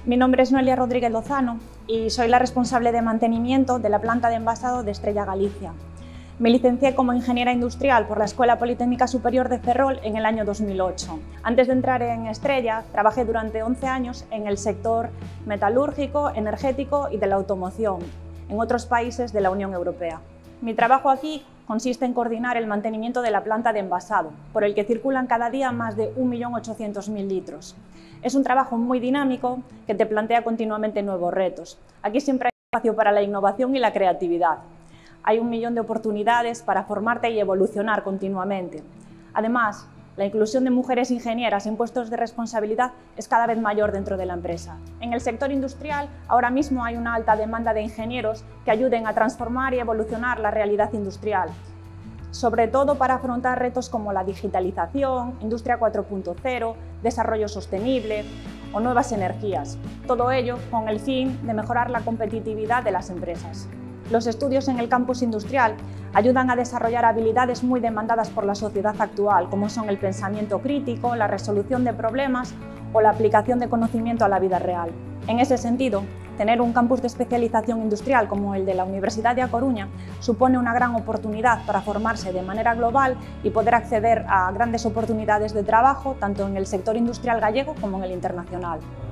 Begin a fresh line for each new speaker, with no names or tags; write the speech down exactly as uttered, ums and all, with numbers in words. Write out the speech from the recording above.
Mi nombre es Noelia Rodríguez Lozano y soy la responsable de mantenimiento de la planta de envasado de Estrella Galicia. Me licencié como ingeniera industrial por la Escuela Politécnica Superior de Ferrol en el año dos mil ocho. Antes de entrar en Estrella, trabajé durante once años en el sector metalúrgico, energético y de la automoción, en otros países de la Unión Europea. Mi trabajo aquí consiste en coordinar el mantenimiento de la planta de envasado, por el que circulan cada día más de un millón ochocientos mil litros. Es un trabajo muy dinámico que te plantea continuamente nuevos retos. Aquí siempre hay espacio para la innovación y la creatividad. Hay un millón de oportunidades para formarte y evolucionar continuamente. Además, la inclusión de mujeres ingenieras en puestos de responsabilidad es cada vez mayor dentro de la empresa. En el sector industrial, ahora mismo hay una alta demanda de ingenieros que ayuden a transformar y evolucionar la realidad industrial, sobre todo para afrontar retos como la digitalización, Industria cuatro punto cero, desarrollo sostenible o nuevas energías. Todo ello con el fin de mejorar la competitividad de las empresas. Los estudios en el campus industrial ayudan a desarrollar habilidades muy demandadas por la sociedad actual, como son el pensamiento crítico, la resolución de problemas o la aplicación de conocimiento a la vida real. En ese sentido, tener un campus de especialización industrial como el de la Universidad de A Coruña supone una gran oportunidad para formarse de manera global y poder acceder a grandes oportunidades de trabajo tanto en el sector industrial gallego como en el internacional.